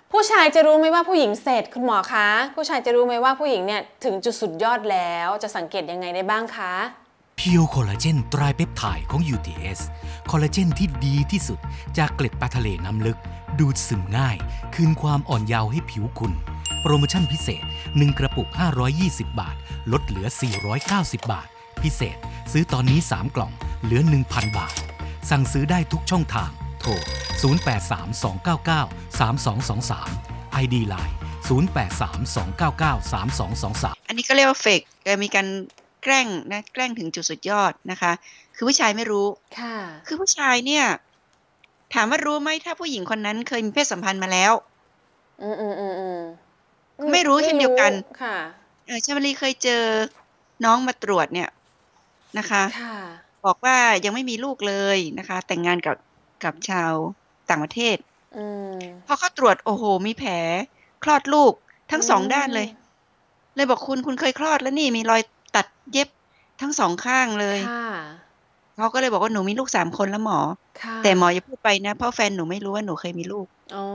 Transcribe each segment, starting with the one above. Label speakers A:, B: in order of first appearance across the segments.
A: ผู้ชายจะรู้ไหมว่าผู้หญิงเสร็จคุณหมอคะผู้ชายจะรู้ไหมว่าผู้หญิงเนี่ยถึงจุดสุดยอดแล้วจะสังเกตยังไงได้บ้างคะ
B: เพียวคอลลาเจนไตรเปปไทด์ของ UTS คอลลาเจนที่ดีที่สุดจากเกล็ดปลาทะเลน้ำลึกดูดซึมง่ายคืนความอ่อนเยาว์ให้ผิวคุณโปรโมชั่นพิเศษ1กระปุก520 บาทลดเหลือ490 บาทพิเศษซื้อตอนนี้3กล่องเหลือ 1,000 บาทสั่งซื้อได้ทุกช่องทางโทร0832993223 ID Line 0832993223
C: อันนี้ก็เรียกว่าเฟกมีการแกล้งนะแกล้งถึงจุดสุดยอดนะคะคือผู้ชายไม่รู้
A: ค่ะ
C: คือผู้ชายเนี่ยถามว่ารู้ไหมถ้าผู้หญิงคนนั้นเคยมีเพศสัมพันธ์มาแล้วไม่รู้เช่นเดียวกัน
A: ค่ะ
C: ชมาลีเคยเจอน้องมาตรวจเนี่ยนะคะบอกว่ายังไม่มีลูกเลยนะคะแต่งงานกับชาวต่างประเทศพอเขาตรวจโอ้โหมีแผลคลอดลูกทั้งสองด้านเลยบอกคุณเคยคลอดแล้วนี่มีรอยตัดเย็บทั้งสองข้างเลยเขาก็เลยบอกว่าหนูมีลูก3 คนแล้วหมอแต่หมออย่าพูดไปนะเพราะแฟนหนูไม่รู้ว่าหนูเคยมีลูก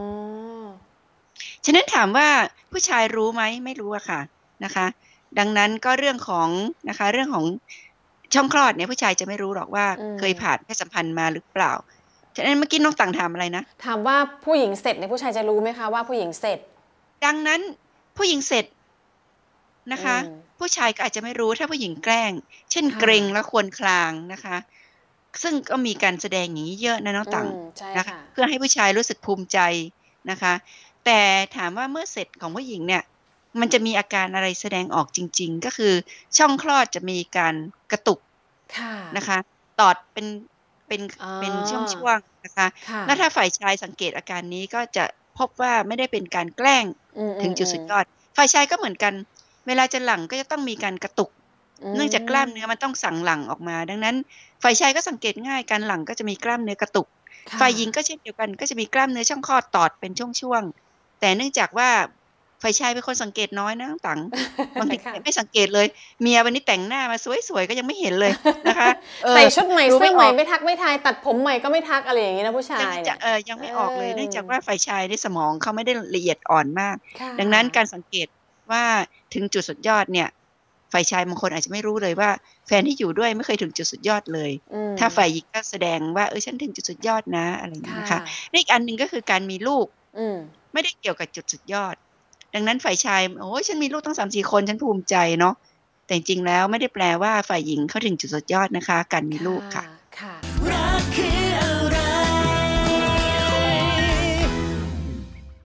C: ฉะนั้นถามว่าผู้ชายรู้ไหมไม่รู้อะค่ะนะคะดังนั้นก็เรื่องของนะคะเรื่องของช่องคลอดเนี่ยผู้ชายจะไม่รู้หรอกว่าเคยผ่านเพศสัมพันธ์มาหรือเปล่าฉะนั้นเมื่อกี้น้องต่างถามอะไรนะ
A: ถามว่าผู้หญิงเสร็จเนี่ยผู้ชายจะรู้ไหมคะว่าผู้หญิงเสร็จ
C: ดังนั้นผู้หญิงเสร็จนะคะผู้ชายก็อาจจะไม่รู้ถ้าผู้หญิงแกล้งเช่นเกรงและควรคลางนะคะซึ่งก็มีการแสดงอย่างนี้เยอะนะน้องต่างนะคะเพื่อให้ผู้ชายรู้สึกภูมิใจนะคะแต่ถามว่าเมื่อเสร็จของผู้หญิงเนี่ยมันจะมีอาการอะไรแสดงออกจริงๆก็คือช่องคลอดจะมีการกระตุกนะคะตอดเป็นช่วงๆนะคะแล้วถ้าฝ่ายชายสังเกตอาการนี้ก็จะพบว่าไม่ได้เป็นการแกล้งถึงจุดสุดยอดฝ่ายชายก็เหมือนกันเวลาจะหลั่งก็จะต้องมีการกระตุกเนื่องจากกล้ามเนื้อมันต้องสั่งหลั่งออกมาดังนั้นฝ่ายชายก็สังเกตง่ายการหลั่งก็จะมีกล้ามเนื้อกระตุกฝ่ายหญิงก็เช่นเดียวกันก็จะมีกล้ามเนื้อช่องคลอดตอดเป็นช่วงๆแต่เนื่องจากว่าฝ่ายชายเป็นคนสังเกตน้อยนะน้องตังบางทีไม่สังเกตเลยเมียวันนี้แต่งหน้ามาสวยๆก็ยังไม่เห็นเลยนะคะ
A: ใส่ชุดใหม่เสื้อใหม่ไม่ทักไม่ทายตัดผมใหม่ก็ไม่ทักอะไรอย่างนี้นะผู้ชาย
C: ยังไม่ออกเลยเนื่องจากว่าฝ่ายชายในสมองเขาไม่ได้ละเอียดอ่อนมากดังนั้นการสังเกตว่าถึงจุดสุดยอดเนี่ยฝ่ายชายบางคนอาจจะไม่รู้เลยว่าแฟนที่อยู่ด้วยไม่เคยถึงจุดสุดยอดเลยถ้าฝ่ายหญิงก็แสดงว่าฉันถึงจุดสุดยอดนะอะไรอย่างนี้นะคะอีกอันหนึ่งก็คือการมีลูกไม่ได้เกี่ยวกับจุดสุดยอดดังนั้นฝ่ายชายโอ้ยฉันมีลูกตั้ง3-4 คนฉันภูมิใจเนาะแต่จริงๆแล้วไม่ได้แปลว่าฝ่ายหญิงเขาถึงจุดสุดยอดนะคะการมีลูกค่ะ